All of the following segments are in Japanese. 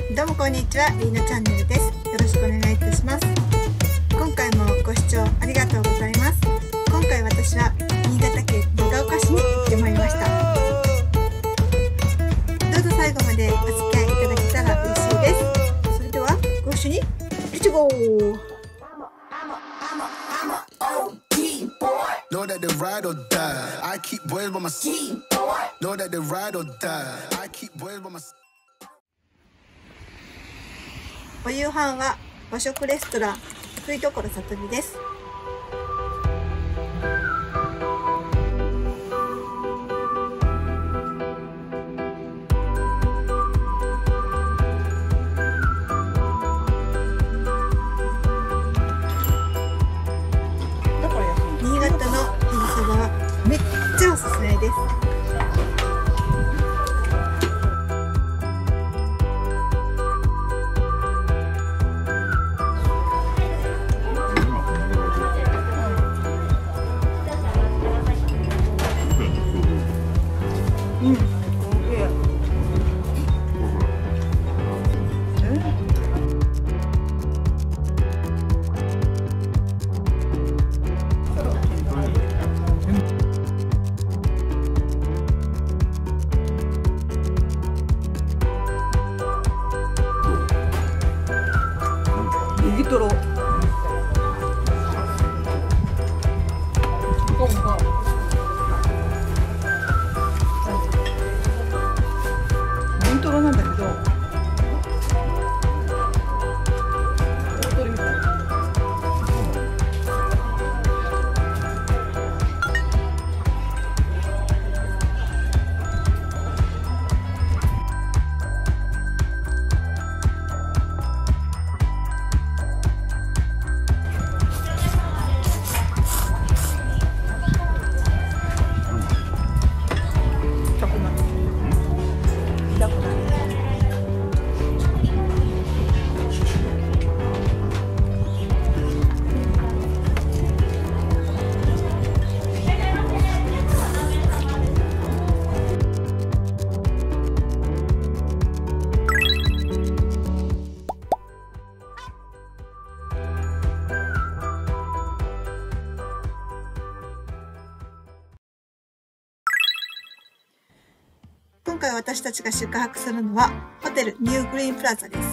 どうもこんにちは、りーなチャンネルです。よろしくお願いいたします。今回もご視聴ありがとうございます。今回私は新潟県長岡市に行ってまいりました。どうぞ最後までお付き合いいただけたら嬉しいです。それではご一緒にレッツゴー。 Know that they ride or die. I keep boys by my side. Know that they ride or die. I keep boys by my side. お夕飯は和食レストラン福井所さとみです。新潟のへぎそばはめっちゃおすすめです。ネギトロ。ネギトロなんだけど、大トリみたいな。今回私たちが宿泊するのはホテルニューグリーンプラザです。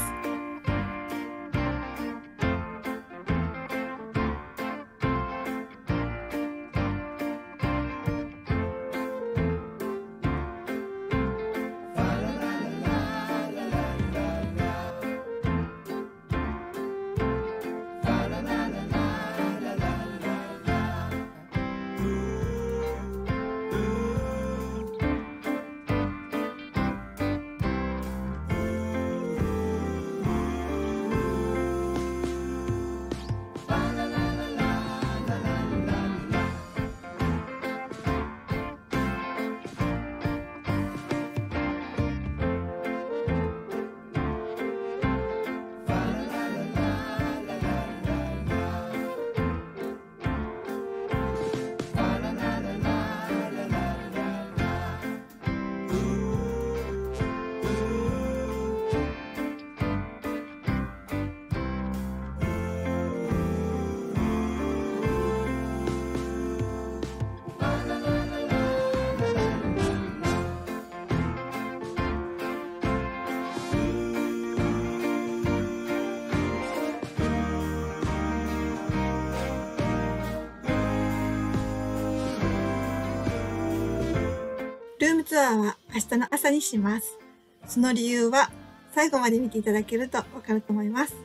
ルームツアーは明日の朝にします。その理由は最後まで見ていただけるとわかると思います。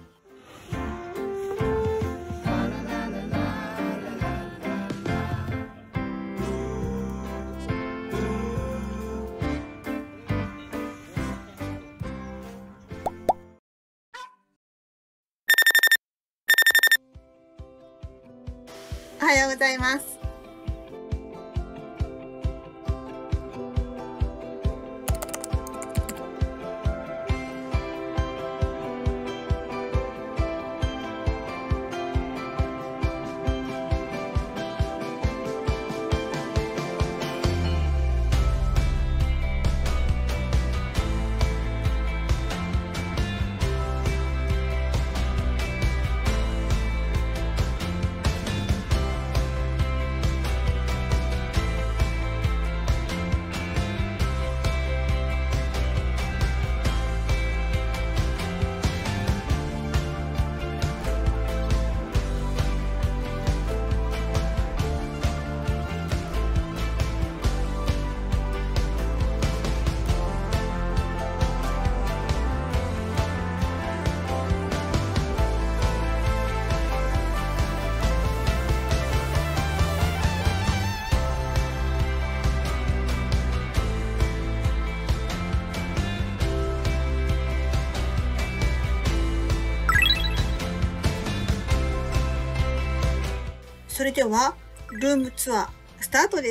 おはようございます。 それではルームツアースタートです。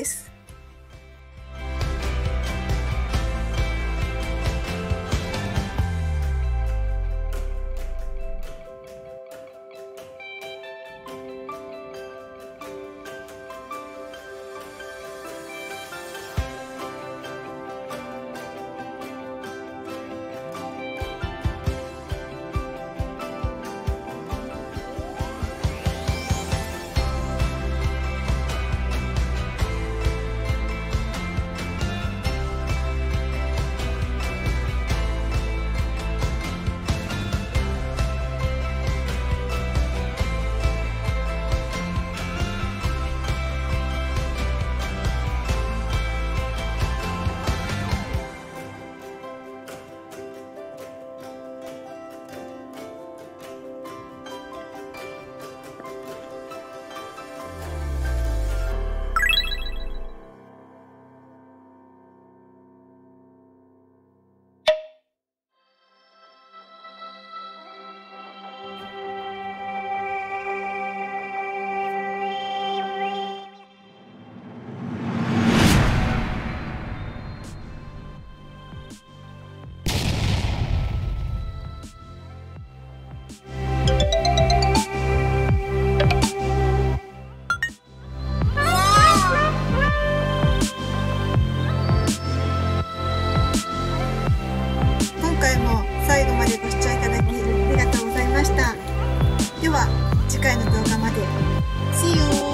今回も最後までご視聴いただきありがとうございました。では次回の動画まで。See you!